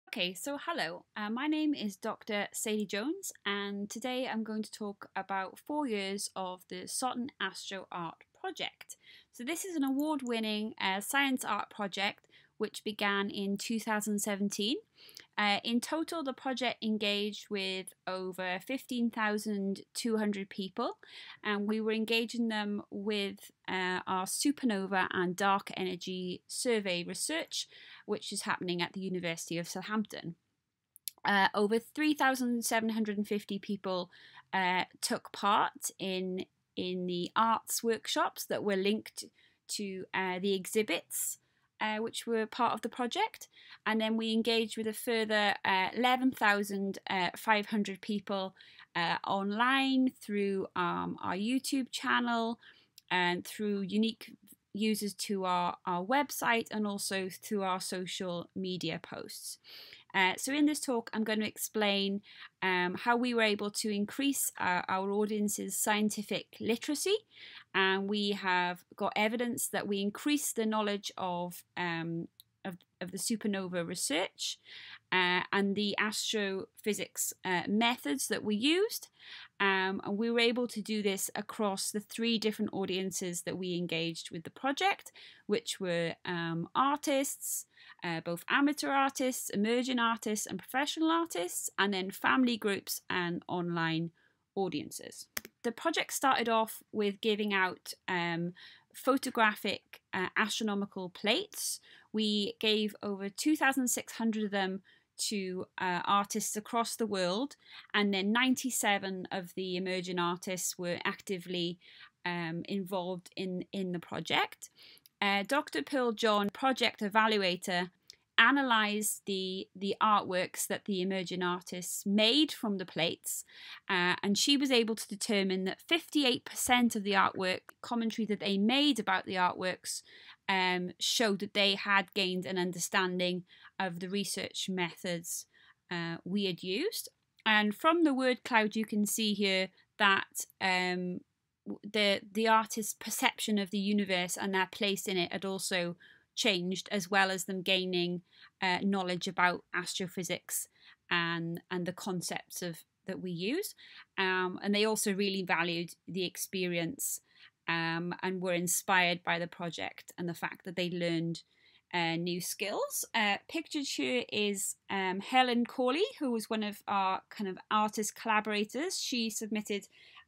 Okay, so hello, my name is Dr. Sadie Jones, and today I'm going to talk about 4 years of the SotonAstroArt project. So this is an award-winning science art project which began in 2017. In total, the project engaged with over 15,200 people, and we were engaging them with our supernova and dark energy survey research, which is happening at the University of Southampton. Over 3,750 people took part in the arts workshops that were linked to the exhibits which were part of the project, and then we engaged with a further 11,500 people online through our YouTube channel and through unique users to our website and also through our social media posts. So in this talk, I'm going to explain how we were able to increase our audience's scientific literacy, and we have got evidence that we increased the knowledge of the supernova research and the astrophysics methods that we used. And we were able to do this across the 3 different audiences that we engaged with the project, which were artists, both amateur artists, emerging artists and professional artists, and then family groups and online audiences. The project started off with giving out photographic astronomical plates. We gave over 2,600 of them to artists across the world, and then 97 of the emerging artists were actively involved in the project. Dr. Pearl John, project evaluator, analysed the artworks that the emerging artists made from the plates, and she was able to determine that 58% of the artwork commentary that they made about the artworks showed that they had gained an understanding of the research methods we had used. And from the word cloud, you can see here that the artist's perception of the universe and their place in it had also changed, as well as them gaining knowledge about astrophysics and the concepts that we use. And they also really valued the experience and were inspired by the project and the fact that they learned new skills. Pictured here is Helen Corley, who was one of our kind of artist collaborators. She submitted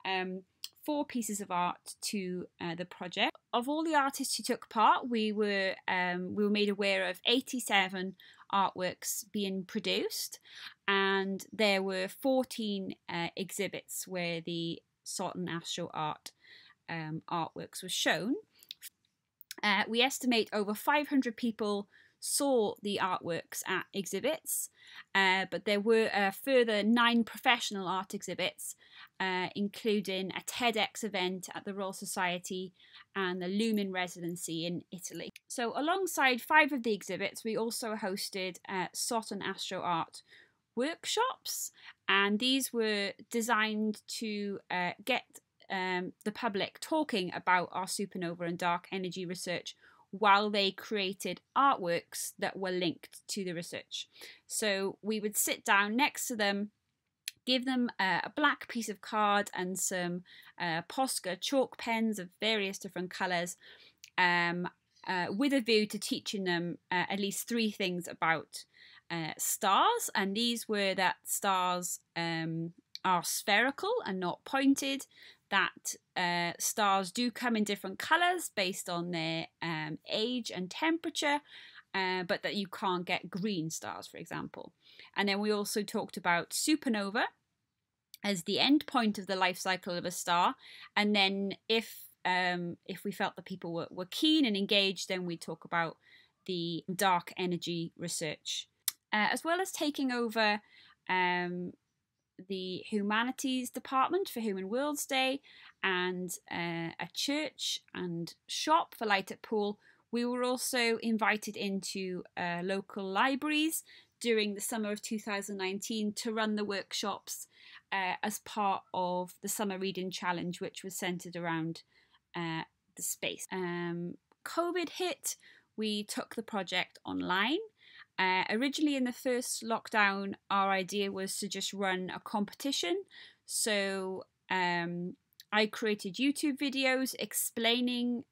4 pieces of art to the project. Of all the artists who took part, we were made aware of 87 artworks being produced, and there were 14 exhibits where the SotonAstroArt artworks were shown. We estimate over 500 people saw the artworks at exhibits, but there were a further 9 professional art exhibits, including a TEDx event at the Royal Society and the Lumen residency in Italy. So alongside 5 of the exhibits, we also hosted SotonAstroArt workshops, and these were designed to get the public talking about our supernova and dark energy research while they created artworks that were linked to the research. So we would sit down next to them, give them a black piece of card and some Posca chalk pens of various different colours, with a view to teaching them at least 3 things about stars. And these were that stars are spherical and not pointed, that stars do come in different colours based on their age and temperature, but that you can't get green stars, for example. And then we also talked about supernova as the end point of the life cycle of a star. And then if we felt that people were keen and engaged, then we'd talk about the dark energy research. As well as taking over the Humanities Department for Human Worlds Day and a church and shop for Light at Pool, we were also invited into local libraries during the summer of 2019 to run the workshops as part of the Summer Reading Challenge, which was centred around the space. COVID hit, we took the project online, Originally in the first lockdown, our idea was to just run a competition. So I created YouTube videos explaining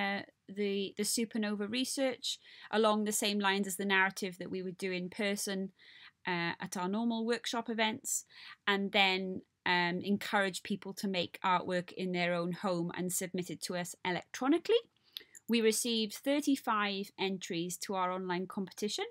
the supernova research along the same lines as the narrative that we would do in person at our normal workshop events, and then encourage people to make artwork in their own home and submit it to us electronically. We received 35 entries to our online competition.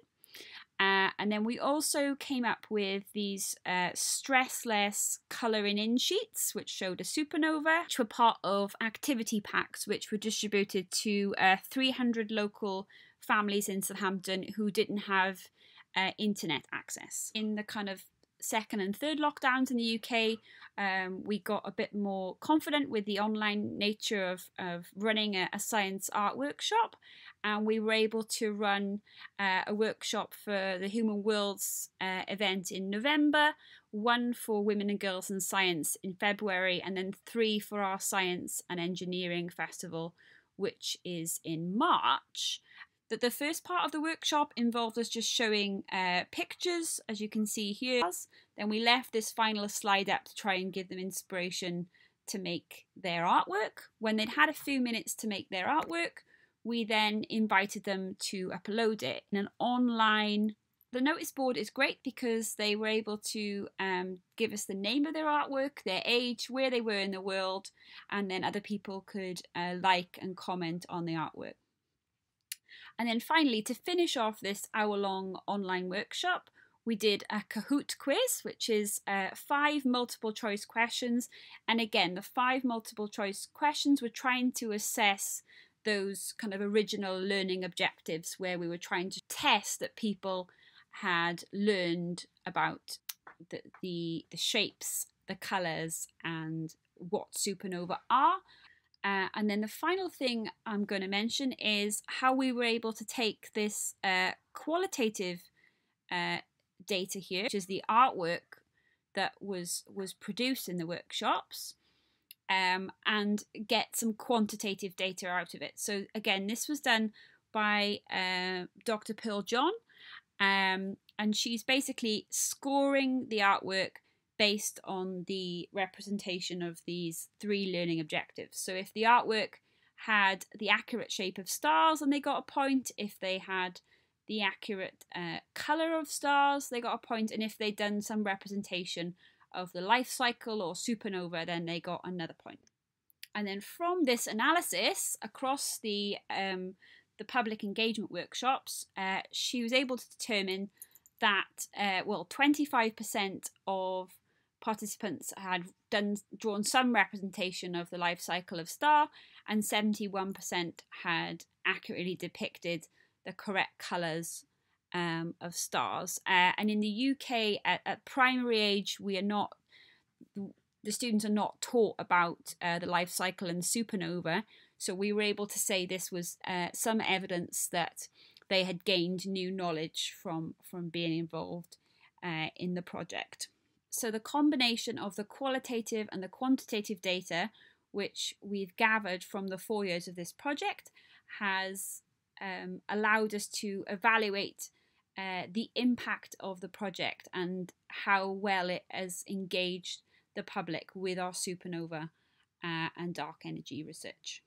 And then we also came up with these stressless colouring in sheets, which showed a supernova, which were part of activity packs, which were distributed to 300 local families in Southampton who didn't have internet access. In the kind of second and third lockdowns in the UK, we got a bit more confident with the online nature of running a science art workshop, and we were able to run a workshop for the Human Worlds event in November, one for Women and Girls in Science in February, and then 3 for our Science and Engineering Festival, which is in March. That the first part of the workshop involved us just showing pictures, as you can see here. Then we left this final slide up to try and give them inspiration to make their artwork. When they'd had a few minutes to make their artwork, we then invited them to upload it in an online. The notice board is great because they were able to give us the name of their artwork, their age, where they were in the world, and then other people could like and comment on the artwork. And then finally, to finish off this hour-long online workshop, we did a Kahoot quiz, which is 5 multiple choice questions. And again, the 5 multiple choice questions were trying to assess those kind of original learning objectives, where we were trying to test that people had learned about the shapes, the colours, and what supernova are. And then the final thing I'm going to mention is how we were able to take this qualitative data here, which is the artwork that was produced in the workshops, and get some quantitative data out of it. So again, this was done by Dr. Pearl John, and she's basically scoring the artwork based on the representation of these 3 learning objectives. So if the artwork had the accurate shape of stars, then they got a point. If they had the accurate colour of stars, they got a point. And if they'd done some representation of the life cycle or supernova, then they got another point. And then from this analysis across the public engagement workshops, she was able to determine that 25% of participants had drawn some representation of the life cycle of star, and 71% had accurately depicted the correct colours of stars. And in the UK, at primary age, the students are not taught about the life cycle and supernova, so we were able to say this was some evidence that they had gained new knowledge from being involved in the project. So the combination of the qualitative and the quantitative data, which we've gathered from the 4 years of this project, has allowed us to evaluate the impact of the project and how well it has engaged the public with our supernova and dark energy research.